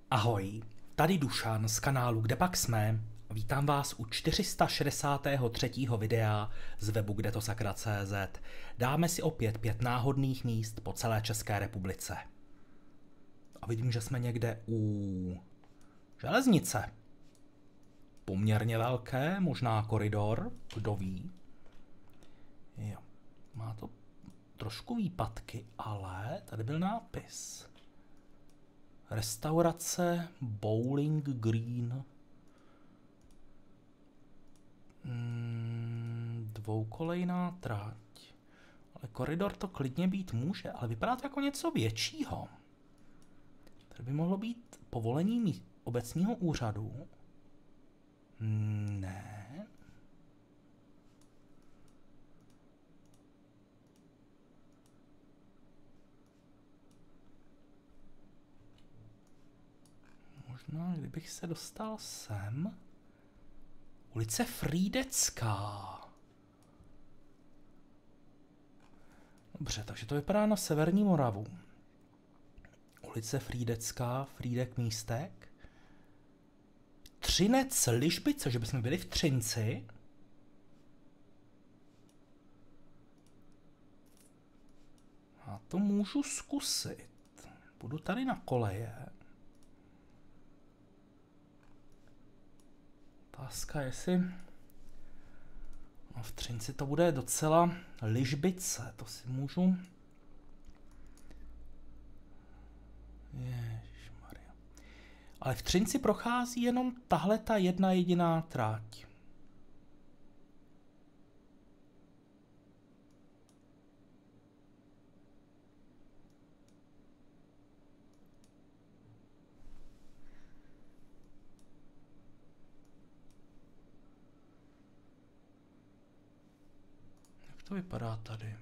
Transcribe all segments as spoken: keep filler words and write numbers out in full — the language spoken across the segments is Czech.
Ahoj, tady Dušan z kanálu Kde pak jsme. Vítám vás u čtyři sta šedesátého třetího videa z webu kde to sakra tečka cé zet. Dáme si opět pět náhodných míst po celé České republice. A vidím, že jsme někde u železnice. Poměrně velké, možná koridor, kdo ví. Jo, má to trošku výpadky, ale tady byl nápis. Restaurace Bowling Green. Hmm, dvoukolejná trať. Ale koridor to klidně být může, ale vypadá to jako něco většího. Tady by mohlo být povolení obecního úřadu. Ne. Možná, kdybych se dostal sem. Ulice Frýdecká. Dobře, takže to vypadá na severní Moravu. Ulice Frýdecká, Frýdek Místek. Třinec Lišbice, že bychom byli v Třinci. A to můžu zkusit. Budu tady na koleje. Otázka, jestli no v Třinci to bude docela Lišbice, to si můžu... Ježišmarja. Ale v Třinci prochází jenom tahle ta jedna jediná tráť. To vypadá tady.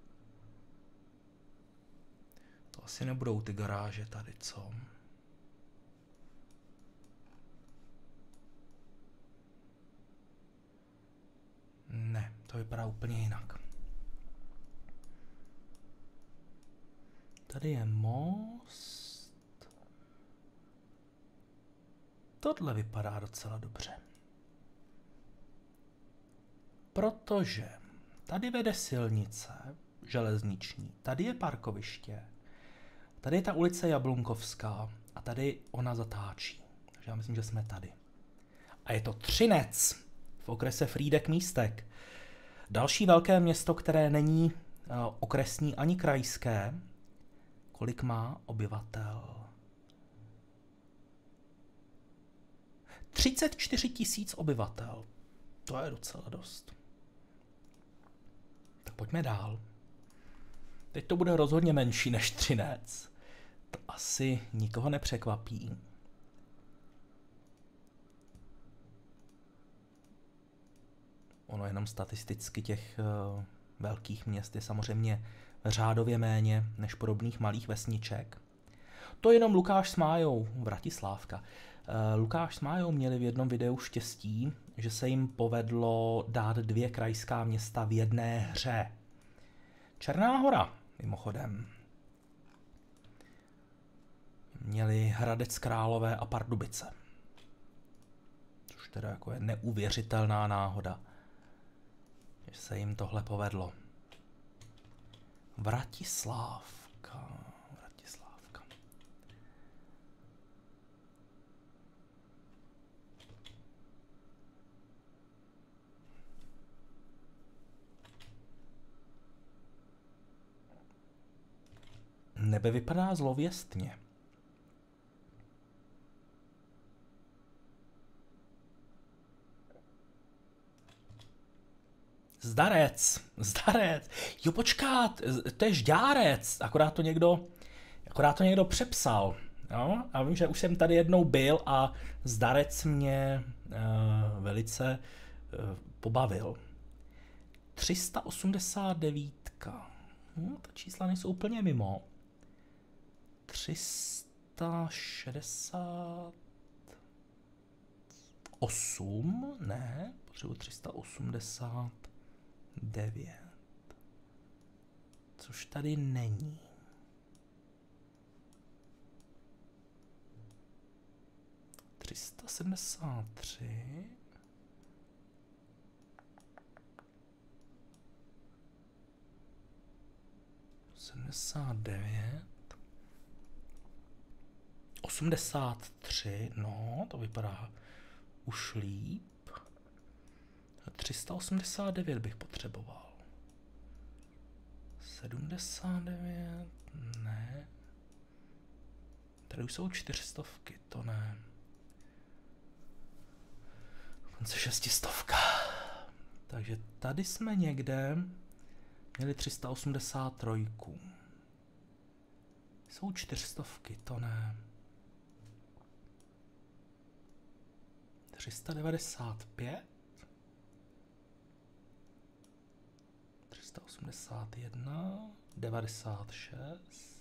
To asi nebudou ty garáže tady, co? Ne, to vypadá úplně jinak. Tady je most. Tohle vypadá docela dobře. Protože tady vede silnice železniční, tady je parkoviště, tady je ta ulice Jablunkovská a tady ona zatáčí. Takže já myslím, že jsme tady. A je to Třinec v okrese Frýdek Místek. Další velké město, které není uh, okresní ani krajské. Kolik má obyvatel? třicet čtyři tisíc obyvatel. To je docela dost. Tak pojďme dál. Teď to bude rozhodně menší než Třinec. To asi nikoho nepřekvapí. Ono jenom statisticky těch uh, velkých měst je samozřejmě řádově méně než podobných malých vesniček. To jenom Lukáš s Májou, Vratislávka. Uh, Lukáš s Májou měli v jednom videu štěstí, že se jim povedlo dát dvě krajská města v jedné hře. Černá Hora, mimochodem. Měli Hradec Králové a Pardubice. Což teda jako je neuvěřitelná náhoda, že se jim tohle povedlo. Vratislávka. Vratislávka. Nebe vypadá zlověstně. Zdarec, Zdarec, jo počkat, to je Žďárec, akorát to někdo, akorát to někdo přepsal, jo? A vím, že už jsem tady jednou byl a Zdarec mě uh, velice uh, pobavil. tři sta osmdesát devět, no, ta čísla nejsou úplně mimo. tři sta šedesát osm, ne, potřebuji tři sta osmdesát devět, což tady není. sta sedmdesát tři. sedmdesát devět. osmdesát tři, no, to vypadá už líp. tři sta osmdesát devět bych potřeboval. sedmdesát devět, ne. Tady už jsou čtyřstovky, to ne. Dokonce šestistovka. Takže tady jsme někde měli tři sta osmdesát tři. Jsou čtyřstovky, to ne. tři sta devadesát pět. tři sta osmdesát jedna. devadesát šest.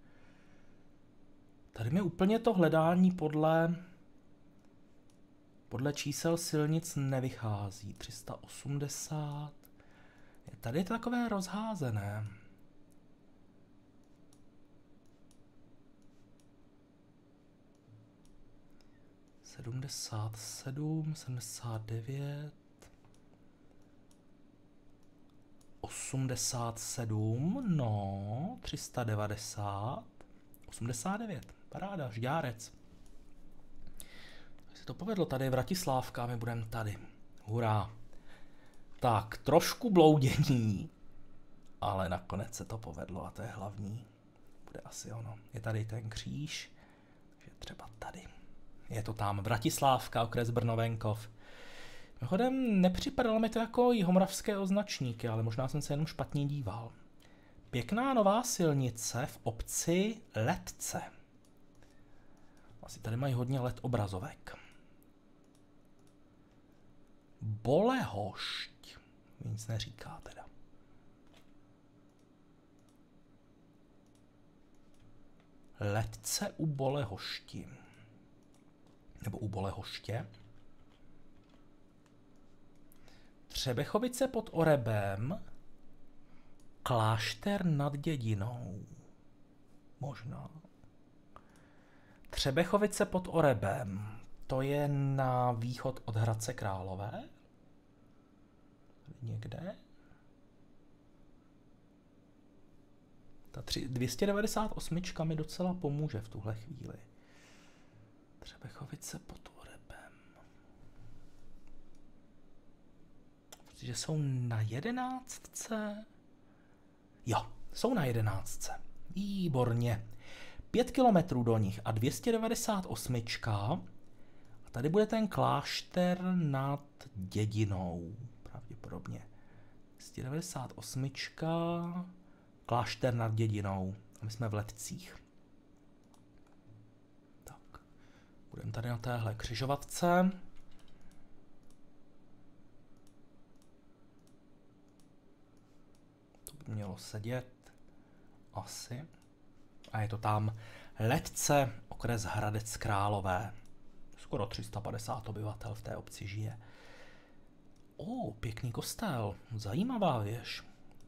Tady mi úplně to hledání podle podle čísel silnic nevychází. tři sta osmdesát. Tady je to takové rozházené. sedmdesát sedm, sedmdesát devět, osmdesát sedm, no, tři sta devadesát, osmdesát devět, paráda, žďárec. Tak se to povedlo, tady je Vratislávka, my budeme tady, hurá. Tak, trošku bloudění, ale nakonec se to povedlo a to je hlavní. Bude asi ono, je tady ten kříž, takže třeba tady. Je to tam Vratislávka, okres Brno-Venkov. Mimochodem, nepřipadalo mi to jako jihomoravské označníky, ale možná jsem se jenom špatně díval. Pěkná nová silnice v obci Letce. Asi tady mají hodně L E D obrazovek. Bolehošť. Nic neříká teda. Letce u Bolehošti. Nebo u Bolehoště. Třebechovice pod Orebem. Klášter nad Dědinou. Možná. Třebechovice pod Orebem. To je na východ od Hradce Králové. Někde. Ta dvě stě devadesát osm mi docela pomůže v tuhle chvíli. Třebechovice pod Orebem. Že jsou na jedenáctce. Jo, jsou na jedenáctce. Výborně. Pět kilometrů do nich a dvě stě devadesát osm. A tady bude ten klášter nad Dědinou. Pravděpodobně. dvě stě devadesát osm. Klášter nad Dědinou. A my jsme v Letcích. Tak. Budeme tady na téhle křižovatce. To by mělo sedět. Asi. A je to tam Letce, okres Hradec Králové. Skoro tři sta padesát obyvatel v té obci žije. O, pěkný kostel. Zajímavá věž.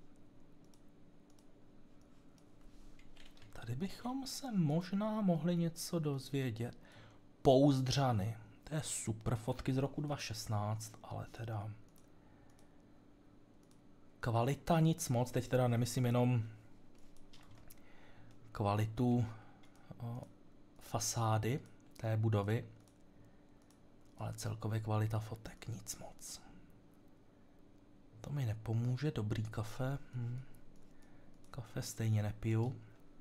Tady bychom se možná mohli něco dozvědět. Pouzdřany. To je super, fotky z roku dva tisíce šestnáct, ale teda... Kvalita nic moc, teď teda nemyslím jenom kvalitu o, fasády té budovy, ale celkově kvalita fotek nic moc. To mi nepomůže, dobrý kafe. Hm. Kafe stejně nepiju.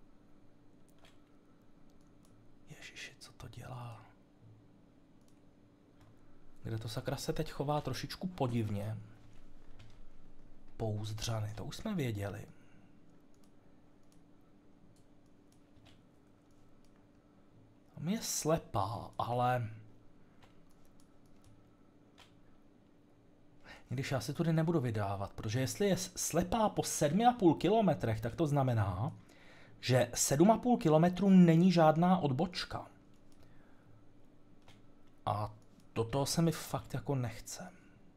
Ježiši, co to dělá? Kde to sakra se teď chová trošičku podivně. Pouzdřany, to už jsme věděli. Tam je slepá, ale... Když já si tudy nebudu vydávat, protože jestli je slepá po sedmi a půl kilometrech, tak to znamená, že sedm a půl kilometru není žádná odbočka. A do toho se mi fakt jako nechce.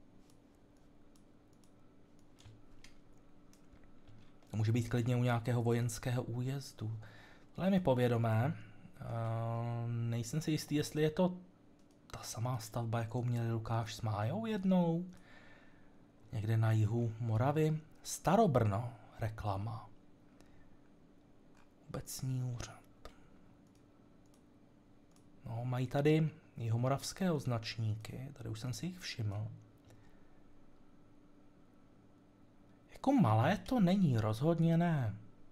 To může být klidně u nějakého vojenského újezdu. Tohle je mi povědomé. Uh, nejsem si jistý, jestli je to ta samá stavba, jakou měli Lukáš s Májou jednou? Někde na jihu Moravy? Starobrno, reklama. Obecní úřad. No, mají tady jihomoravské označníky, tady už jsem si jich všiml. Jako malé to není, rozhodně ne.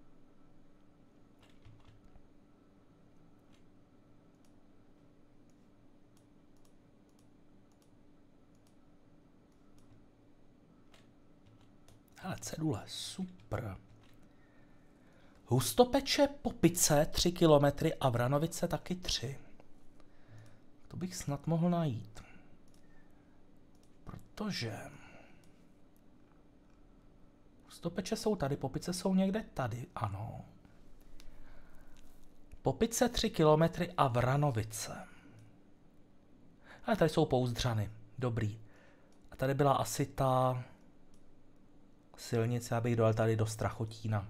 Hele, cedule, super. Hustopeče, Popice tři kilometry a Vranovice taky tři. To bych snad mohl najít. Protože Hustopeče jsou tady, Popice jsou někde tady, ano. Popice tři kilometry a Vranovice. Ale tady jsou Pouzdřany, dobrý. A tady byla asi ta silnice, abych dojel tady do Strachotína.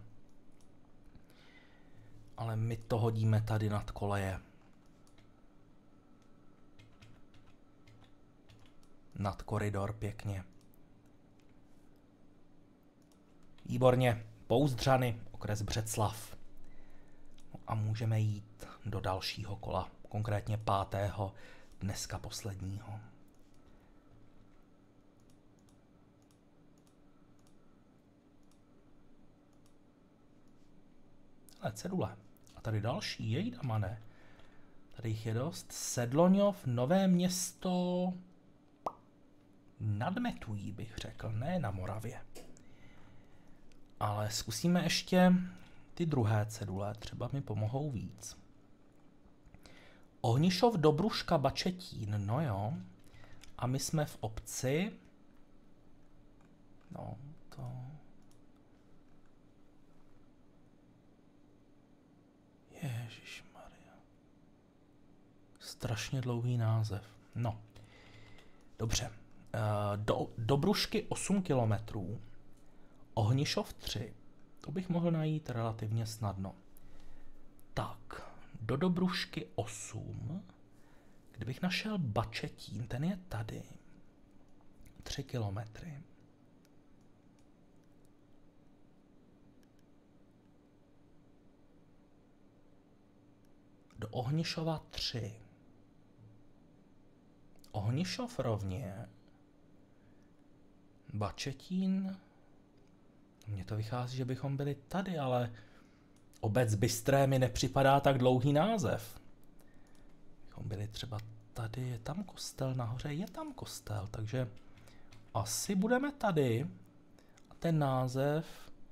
Ale my to hodíme tady nad koleje. Nad koridor pěkně. Výborně, Pouzdřany, okres Břeclav. No a můžeme jít do dalšího kola, konkrétně pátého, dneska posledního. Ale cedule. A tady další, jejdamane. Tady jich je dost. Sedloňov, Nové Město, Nadmetují bych řekl, ne na Moravě. Ale zkusíme ještě ty druhé cedule, třeba mi pomohou víc. Ohnišov, Dobruška, Bačetín, no jo. A my jsme v obci. No, to... Ježišmarja. Strašně dlouhý název. No, dobře. Do, Dobrušky osm kilometrů. Ohnišov tři. To bych mohl najít relativně snadno. Tak, do Dobrušky osm. Kdybych našel Bačetín, ten je tady. tři kilometry. Do Ohnišova tři. Ohnišov rovně. Bačetín. Mně to vychází, že bychom byli tady, ale obec Bystré mi nepřipadá tak dlouhý název. Bychom byli třeba tady, je tam kostel nahoře, je tam kostel, takže asi budeme tady. A ten název,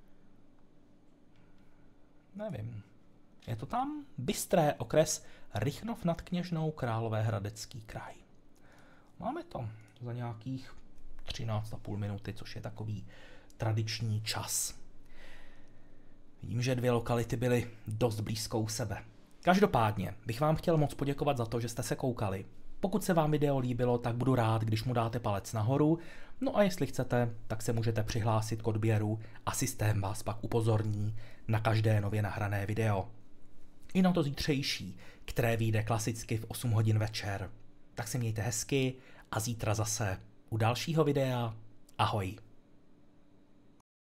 nevím, je to tam? Bystré, okres Rychnov nad Kněžnou, Královéhradecký kraj. Máme to za nějakých třináct a půl minuty, což je takový tradiční čas. Vidím, že dvě lokality byly dost blízko u sebe. Každopádně bych vám chtěl moc poděkovat za to, že jste se koukali. Pokud se vám video líbilo, tak budu rád, když mu dáte palec nahoru. No a jestli chcete, tak se můžete přihlásit k odběru a systém vás pak upozorní na každé nově nahrané video. I na to zítřejší, které vyjde klasicky v osm hodin večer. Tak se mějte hezky a zítra zase u dalšího videa. Ahoj.